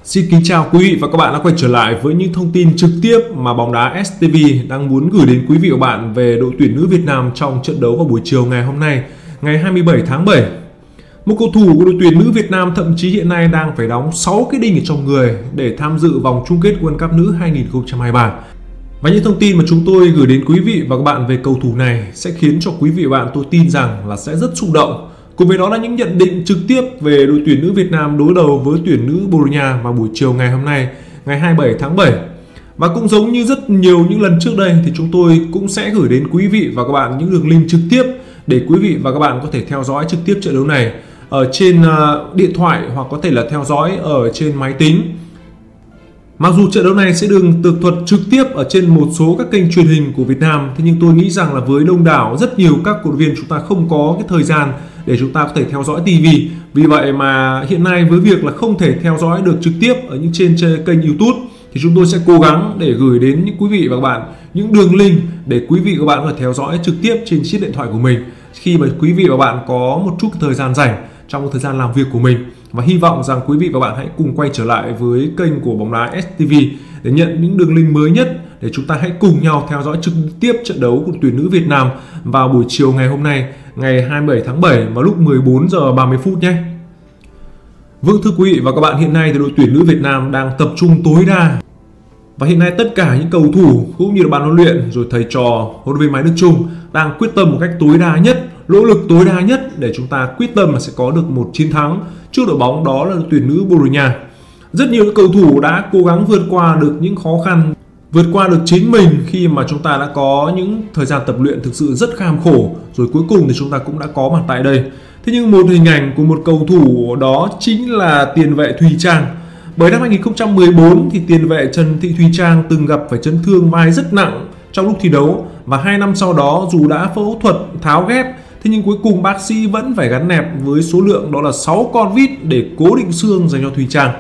Xin kính chào quý vị và các bạn đã quay trở lại với những thông tin trực tiếp mà bóng đá STV đang muốn gửi đến quý vị và các bạn về đội tuyển nữ Việt Nam trong trận đấu vào buổi chiều ngày hôm nay, ngày 27 tháng 7. Một cầu thủ của đội tuyển nữ Việt Nam thậm chí hiện nay đang phải đóng 6 cái đinh ở trong người để tham dự vòng chung kết World Cup nữ 2023. Và những thông tin mà chúng tôi gửi đến quý vị và các bạn về cầu thủ này sẽ khiến cho quý vị và bạn tôi tin rằng là sẽ rất xúc động. Cùng với đó là những nhận định trực tiếp về đội tuyển nữ Việt Nam đối đầu với tuyển nữ Bồ Đào Nha vào buổi chiều ngày hôm nay, ngày 27 tháng 7. Và cũng giống như rất nhiều những lần trước đây thì chúng tôi cũng sẽ gửi đến quý vị và các bạn những đường link trực tiếp để quý vị và các bạn có thể theo dõi trực tiếp trận đấu này ở trên điện thoại hoặc có thể là theo dõi ở trên máy tính. Mặc dù trận đấu này sẽ được tường thuật trực tiếp ở trên một số các kênh truyền hình của Việt Nam, thế nhưng tôi nghĩ rằng là với đông đảo rất nhiều các cổ động viên chúng ta không có cái thời gian để chúng ta có thể theo dõi TV. Vì vậy mà hiện nay với việc là không thể theo dõi được trực tiếp ở những trên kênh YouTube thì chúng tôi sẽ cố gắng để gửi đến những quý vị và các bạn những đường link để quý vị và các bạn có thể theo dõi trực tiếp trên chiếc điện thoại của mình khi mà quý vị và các bạn có một chút thời gian rảnh trong thời gian làm việc của mình. Và hy vọng rằng quý vị và các bạn hãy cùng quay trở lại với kênh của bóng đá STV để nhận những đường link mới nhất để chúng ta hãy cùng nhau theo dõi trực tiếp trận đấu của tuyển nữ Việt Nam vào buổi chiều ngày hôm nay, ngày 27 tháng 7 vào lúc 14 giờ 30 phút nhé. Vâng, thưa quý vị và các bạn, hiện nay thì đội tuyển nữ Việt Nam đang tập trung tối đa. Và hiện nay tất cả những cầu thủ cũng như là ban huấn luyện rồi thầy trò huấn luyện viên Mai Đức Chung đang quyết tâm một cách tối đa nhất, nỗ lực tối đa nhất để chúng ta quyết tâm là sẽ có được một chiến thắng trước đội bóng đó là đội tuyển nữ Bồ Đào Nha. Rất nhiều cầu thủ đã cố gắng vượt qua được những khó khăn, vượt qua được chính mình khi mà chúng ta đã có những thời gian tập luyện thực sự rất kham khổ, rồi cuối cùng thì chúng ta cũng đã có mặt tại đây. Thế nhưng một hình ảnh của một cầu thủ đó chính là tiền vệ Thùy Trang. Bởi năm 2014 thì tiền vệ Trần Thị Thùy Trang từng gặp phải chấn thương vai rất nặng trong lúc thi đấu, và 2 năm sau đó dù đã phẫu thuật tháo ghép, thế nhưng cuối cùng bác sĩ vẫn phải gắn nẹp với số lượng đó là 6 con vít để cố định xương dành cho Thùy Trang.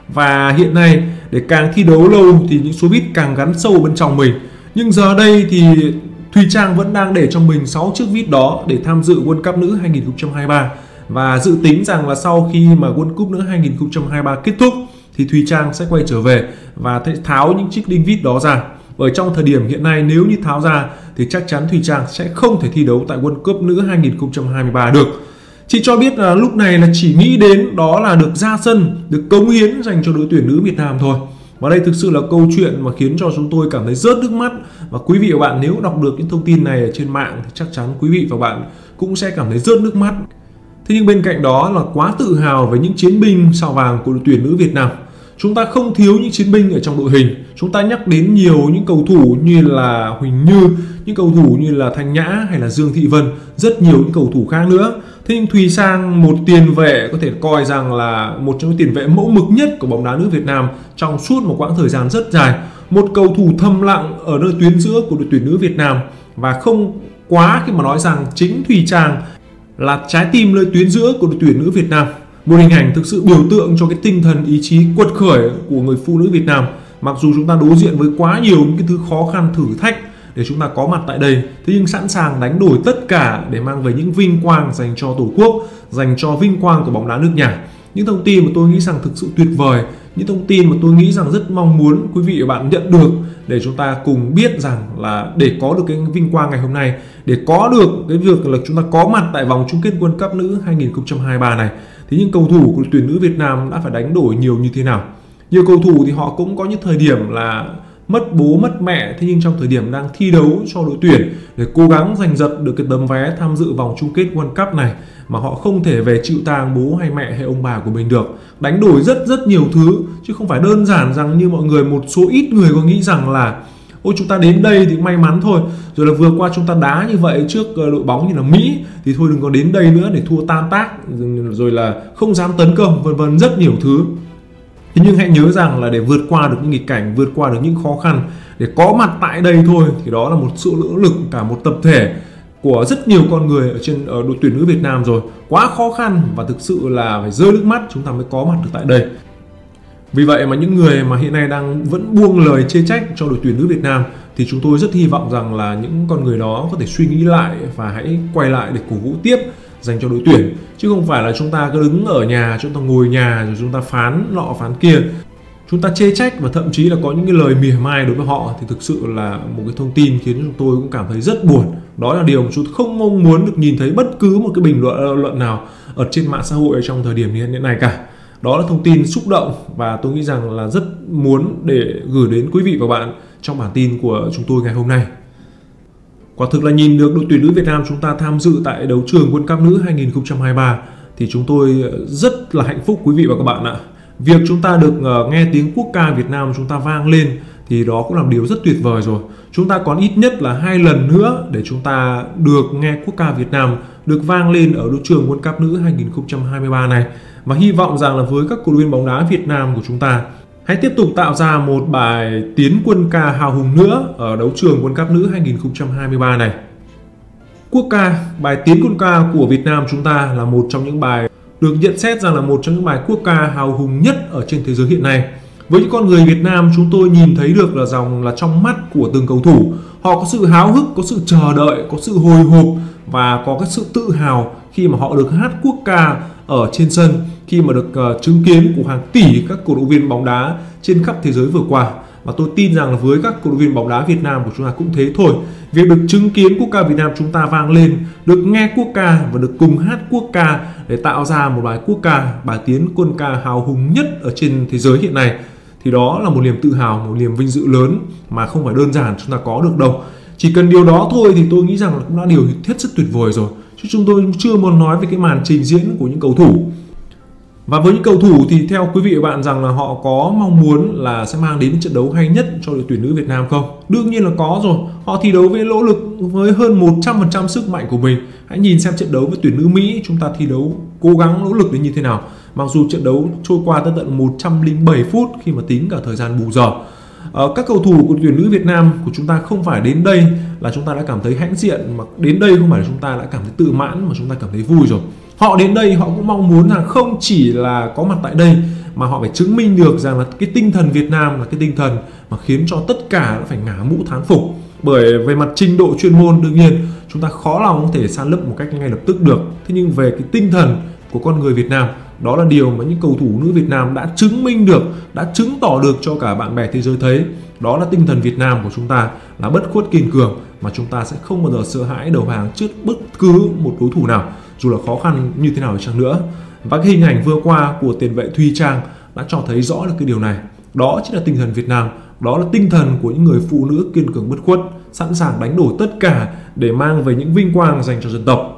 Và hiện nay để càng thi đấu lâu thì những số vít càng gắn sâu bên trong mình. Nhưng giờ đây thì Thùy Trang vẫn đang để trong mình 6 chiếc vít đó để tham dự World Cup nữ 2023. Và dự tính rằng là sau khi mà World Cup nữ 2023 kết thúc thì Thùy Trang sẽ quay trở về và tháo những chiếc đinh vít đó ra. Ở trong thời điểm hiện nay nếu như tháo ra thì chắc chắn Thùy Trang sẽ không thể thi đấu tại World Cup nữ 2023 được. Chị cho biết là lúc này là chỉ nghĩ đến đó là được ra sân, được cống hiến dành cho đội tuyển nữ Việt Nam thôi. Và đây thực sự là câu chuyện mà khiến cho chúng tôi cảm thấy rớt nước mắt. Và quý vị và bạn nếu đọc được những thông tin này ở trên mạng thì chắc chắn quý vị và bạn cũng sẽ cảm thấy rớt nước mắt. Thế nhưng bên cạnh đó là quá tự hào với những chiến binh sao vàng của đội tuyển nữ Việt Nam. Chúng ta không thiếu những chiến binh ở trong đội hình. Chúng ta nhắc đến nhiều những cầu thủ như là Huỳnh Như, những cầu thủ như là Thanh Nhã hay là Dương Thị Vân, rất nhiều những cầu thủ khác nữa. Thế nhưng Thùy Trang, một tiền vệ có thể coi rằng là một trong những tiền vệ mẫu mực nhất của bóng đá nữ Việt Nam trong suốt một quãng thời gian rất dài. Một cầu thủ thầm lặng ở nơi tuyến giữa của đội tuyển nữ Việt Nam, và không quá khi mà nói rằng chính Thùy Trang là trái tim nơi tuyến giữa của đội tuyển nữ Việt Nam. Một hình ảnh thực sự biểu tượng cho cái tinh thần ý chí quật khởi của người phụ nữ Việt Nam. Mặc dù chúng ta đối diện với quá nhiều những cái thứ khó khăn thử thách để chúng ta có mặt tại đây, thế nhưng sẵn sàng đánh đổi tất cả để mang về những vinh quang dành cho Tổ quốc, dành cho vinh quang của bóng đá nước nhà. Những thông tin mà tôi nghĩ rằng thực sự tuyệt vời, những thông tin mà tôi nghĩ rằng rất mong muốn quý vị và bạn nhận được để chúng ta cùng biết rằng là để có được cái vinh quang ngày hôm nay, để có được cái việc là chúng ta có mặt tại vòng chung kết World Cup nữ 2023 này, thì những cầu thủ của tuyển nữ Việt Nam đã phải đánh đổi nhiều như thế nào. Nhiều cầu thủ thì họ cũng có những thời điểm là mất bố mất mẹ, thế nhưng trong thời điểm đang thi đấu cho đội tuyển để cố gắng giành giật được cái tấm vé tham dự vòng chung kết World Cup này mà họ không thể về chịu tang bố hay mẹ hay ông bà của mình được, đánh đổi rất nhiều thứ chứ không phải đơn giản rằng như mọi người, một số ít người có nghĩ rằng là ôi chúng ta đến đây thì may mắn thôi, rồi là vừa qua chúng ta đá như vậy trước đội bóng như là Mỹ thì thôi đừng có đến đây nữa để thua tan tác, rồi là không dám tấn công, vân vân, rất nhiều thứ. Thế nhưng hãy nhớ rằng là để vượt qua được những nghịch cảnh, vượt qua được những khó khăn, để có mặt tại đây thôi thì đó là một sự nỗ lực cả một tập thể của rất nhiều con người ở đội tuyển nữ Việt Nam rồi. Quá khó khăn và thực sự là phải rơi nước mắt chúng ta mới có mặt được tại đây. Vì vậy mà những người mà hiện nay đang vẫn buông lời chê trách cho đội tuyển nữ Việt Nam thì chúng tôi rất hy vọng rằng là những con người đó có thể suy nghĩ lại và hãy quay lại để cổ vũ tiếp dành cho đội tuyển, chứ không phải là chúng ta cứ đứng ở nhà, chúng ta ngồi nhà rồi chúng ta phán nọ phán kia. chúng ta chê trách và thậm chí là có những cái lời mỉa mai đối với họ thì thực sự là một cái thông tin khiến chúng tôi cũng cảm thấy rất buồn. Đó là điều mà chúng tôi không mong muốn được nhìn thấy bất cứ một cái bình luận nào ở trên mạng xã hội trong thời điểm như hiện nay cả. Đó là thông tin xúc động và tôi nghĩ rằng là rất muốn để gửi đến quý vị và bạn trong bản tin của chúng tôi ngày hôm nay. Quả thực là nhìn được đội tuyển nữ Việt Nam chúng ta tham dự tại đấu trường World Cup nữ 2023 thì chúng tôi rất là hạnh phúc quý vị và các bạn ạ. Việc chúng ta được nghe tiếng quốc ca Việt Nam chúng ta vang lên thì đó cũng là điều rất tuyệt vời rồi. Chúng ta còn ít nhất là 2 lần nữa để chúng ta được nghe quốc ca Việt Nam được vang lên ở đấu trường World Cup nữ 2023 này. Và hy vọng rằng là với các cổ động viên bóng đá Việt Nam của chúng ta hãy tiếp tục tạo ra một bài tiến quân ca hào hùng nữa ở đấu trường World Cup nữ 2023 này. Quốc ca, bài tiến quân ca của Việt Nam chúng ta là một trong những bài được nhận xét rằng là một trong những bài quốc ca hào hùng nhất ở trên thế giới hiện nay. Với những con người Việt Nam, chúng tôi nhìn thấy được là rằng là trong mắt của từng cầu thủ, họ có sự háo hức, có sự chờ đợi, có sự hồi hộp và có cái sự tự hào khi mà họ được hát quốc ca ở trên sân, khi mà được chứng kiến của hàng tỷ các cổ động viên bóng đá trên khắp thế giới vừa qua. Và tôi tin rằng là với các cổ động viên bóng đá Việt Nam của chúng ta cũng thế thôi. Việc được chứng kiến quốc ca Việt Nam chúng ta vang lên, được nghe quốc ca và được cùng hát quốc ca để tạo ra một bài quốc ca, bài tiến quân ca hào hùng nhất ở trên thế giới hiện nay, thì đó là một niềm tự hào, một niềm vinh dự lớn mà không phải đơn giản chúng ta có được đâu. Chỉ cần điều đó thôi thì tôi nghĩ rằng là cũng đã điều hết sức tuyệt vời rồi. Chứ chúng tôi chưa muốn nói về cái màn trình diễn của những cầu thủ. Và với những cầu thủ thì theo quý vị và bạn rằng là họ có mong muốn là sẽ mang đến trận đấu hay nhất cho đội tuyển nữ Việt Nam không? Đương nhiên là có rồi. Họ thi đấu với nỗ lực với hơn 100% sức mạnh của mình. Hãy nhìn xem trận đấu với tuyển nữ Mỹ, chúng ta thi đấu cố gắng nỗ lực đến như thế nào. Mặc dù trận đấu trôi qua tới tận 107 phút khi mà tính cả thời gian bù giờ. Các cầu thủ của tuyển nữ Việt Nam của chúng ta không phải đến đây là chúng ta đã cảm thấy hãnh diện, mà đến đây không phải là chúng ta đã cảm thấy tự mãn mà chúng ta cảm thấy vui rồi. Họ đến đây họ cũng mong muốn là không chỉ là có mặt tại đây mà họ phải chứng minh được rằng là cái tinh thần Việt Nam là cái tinh thần mà khiến cho tất cả phải ngả mũ thán phục. Bởi về mặt trình độ chuyên môn đương nhiên chúng ta khó lòng có thể san lấp một cách ngay lập tức được. Thế nhưng về cái tinh thần của con người Việt Nam, đó là điều mà những cầu thủ nữ Việt Nam đã chứng minh được, đã chứng tỏ được cho cả bạn bè thế giới thấy. Đó là tinh thần Việt Nam của chúng ta là bất khuất kiên cường, mà chúng ta sẽ không bao giờ sợ hãi đầu hàng trước bất cứ một đối thủ nào, dù là khó khăn như thế nào đi chăng nữa. Và cái hình ảnh vừa qua của tiền vệ Thùy Trang đã cho thấy rõ được cái điều này. Đó chính là tinh thần Việt Nam, đó là tinh thần của những người phụ nữ kiên cường bất khuất, sẵn sàng đánh đổi tất cả để mang về những vinh quang dành cho dân tộc.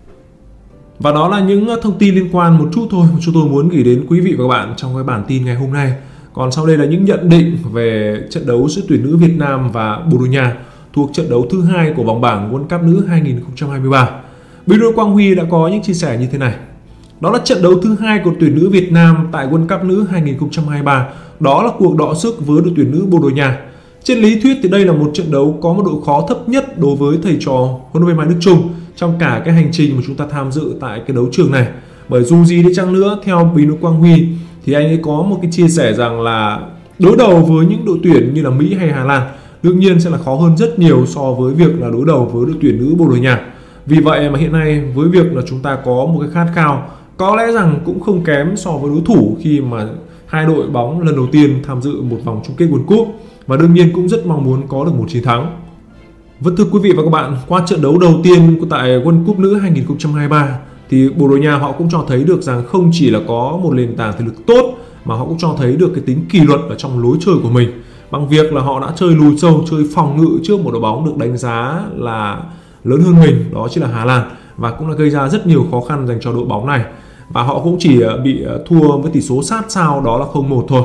Và đó là những thông tin liên quan một chút thôi mà chúng tôi muốn gửi đến quý vị và các bạn trong cái bản tin ngày hôm nay. Còn sau đây là những nhận định về trận đấu giữa tuyển nữ Việt Nam và Bồ Đào Nha thuộc trận đấu thứ 2 của vòng bảng World Cup nữ 2023. Video Quang Huy đã có những chia sẻ như thế này. Đó là trận đấu thứ 2 của tuyển nữ Việt Nam tại World Cup nữ 2023. Đó là cuộc đọ sức với đội tuyển nữ Bồ Đào Nha. Trên lý thuyết thì đây là một trận đấu có một độ khó thấp nhất đối với thầy trò huấn luyện viên Mai Đức Chung trong cả cái hành trình mà chúng ta tham dự tại cái đấu trường này. Bởi dù gì đi chăng nữa, theo Video Quang Huy thì anh ấy có một cái chia sẻ rằng là đối đầu với những đội tuyển như là Mỹ hay Hà Lan đương nhiên sẽ là khó hơn rất nhiều so với việc là đối đầu với đội tuyển nữ Bồ Đào Nha. Vì vậy mà hiện nay với việc là chúng ta có một cái khát khao có lẽ rằng cũng không kém so với đối thủ khi mà hai đội bóng lần đầu tiên tham dự một vòng chung kết World Cup, và đương nhiên cũng rất mong muốn có được một chiến thắng. Vâng, thưa quý vị và các bạn, qua trận đấu đầu tiên tại World Cup nữ 2023 thì Bồ Đào Nha họ cũng cho thấy được rằng không chỉ là có một nền tảng thể lực tốt mà họ cũng cho thấy được cái tính kỷ luật ở trong lối chơi của mình bằng việc là họ đã chơi lùi sâu, chơi phòng ngự trước một đội bóng được đánh giá là lớn hơn mình, đó chính là Hà Lan, và cũng đã gây ra rất nhiều khó khăn dành cho đội bóng này. Và họ cũng chỉ bị thua với tỷ số sát sao đó là 0-1 thôi.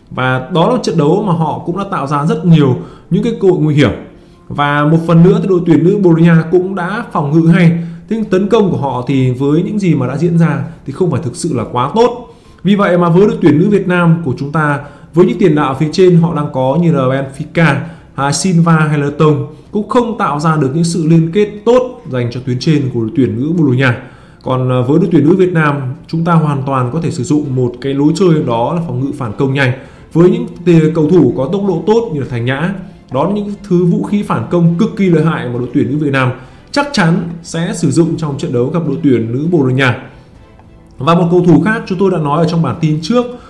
Và đó là trận đấu mà họ cũng đã tạo ra rất nhiều những cái cơ hội nguy hiểm. Và một phần nữa thì đội tuyển nữ Bồ Đào Nha cũng đã phòng ngự hay. Thế nhưng tấn công của họ thì với những gì mà đã diễn ra thì không phải thực sự là quá tốt. Vì vậy mà với đội tuyển nữ Việt Nam của chúng ta, với những tiền đạo phía trên họ đang có như là Benfica, Silva hay là Tông cũng không tạo ra được những sự liên kết tốt dành cho tuyến trên của đội tuyển nữ Bồ Đào Nha. Còn với đội tuyển nữ Việt Nam, chúng ta hoàn toàn có thể sử dụng một cái lối chơi đó là phòng ngự phản công nhanh với những cầu thủ có tốc độ tốt như là Thành Nhã. Đó là những thứ vũ khí phản công cực kỳ lợi hại mà đội tuyển nữ Việt Nam chắc chắn sẽ sử dụng trong trận đấu gặp đội tuyển nữ Bồ Đào Nha. Và một cầu thủ khác chúng tôi đã nói ở trong bản tin trước,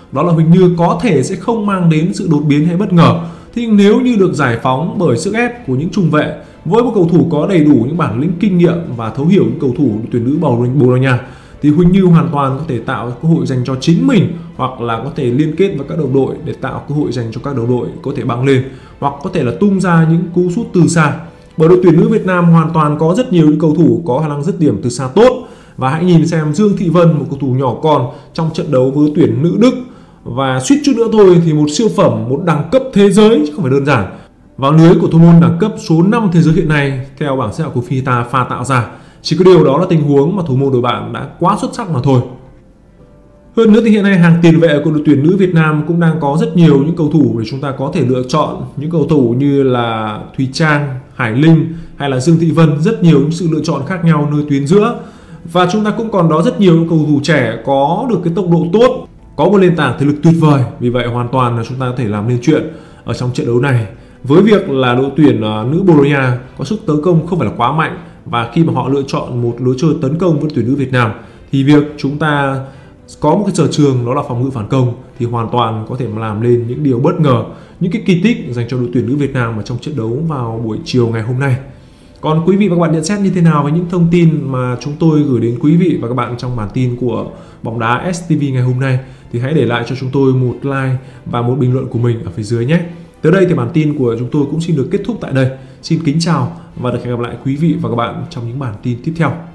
đó là Huỳnh Như có thể sẽ không mang đến sự đột biến hay bất ngờ. Thế nhưng nếu như được giải phóng bởi sức ép của những trung vệ, với một cầu thủ có đầy đủ những bản lĩnh kinh nghiệm và thấu hiểu những cầu thủ tuyển nữ Bồ Đào Nha, thì Huỳnh Như hoàn toàn có thể tạo cơ hội dành cho chính mình, hoặc là có thể liên kết với các đồng đội để tạo cơ hội dành cho các đồng đội có thể băng lên, hoặc có thể là tung ra những cú sút từ xa. Bởi đội tuyển nữ Việt Nam hoàn toàn có rất nhiều những cầu thủ có khả năng dứt điểm từ xa tốt. Và hãy nhìn xem Dương Thị Vân, một cầu thủ nhỏ con trong trận đấu với tuyển nữ Đức, và suýt chút nữa thôi thì một siêu phẩm, một đẳng cấp thế giới chứ không phải đơn giản, vào lưới của thủ môn đẳng cấp số 5 thế giới hiện nay theo bảng xếp hạng của FIFA pha tạo ra. Chỉ có điều đó là tình huống mà thủ môn đội bạn đã quá xuất sắc mà thôi. Hơn nữa thì hiện nay hàng tiền vệ của đội tuyển nữ Việt Nam cũng đang có rất nhiều những cầu thủ để chúng ta có thể lựa chọn. Những cầu thủ như là Thùy Trang, Hải Linh hay là Dương Thị Vân, rất nhiều những sự lựa chọn khác nhau nơi tuyến giữa. Và chúng ta cũng còn đó rất nhiều cầu thủ trẻ có được cái tốc độ tốt, có một nền tảng thể lực tuyệt vời. Vì vậy hoàn toàn là chúng ta có thể làm nên chuyện ở trong trận đấu này. Với việc là đội tuyển nữ Bồ Đào Nha có sức tấn công không phải là quá mạnh, và khi mà họ lựa chọn một lối chơi tấn công với tuyển nữ Việt Nam thì việc chúng ta có một cái sở trường đó là phòng ngự phản công thì hoàn toàn có thể làm lên những điều bất ngờ, những cái kỳ tích dành cho đội tuyển nữ Việt Nam ở trong trận đấu vào buổi chiều ngày hôm nay. Còn quý vị và các bạn nhận xét như thế nào với những thông tin mà chúng tôi gửi đến quý vị và các bạn trong bản tin của Bóng Đá STV ngày hôm nay, thì hãy để lại cho chúng tôi một like và một bình luận của mình ở phía dưới nhé. Tới đây thì bản tin của chúng tôi cũng xin được kết thúc tại đây. Xin kính chào và được hẹn gặp lại quý vị và các bạn trong những bản tin tiếp theo.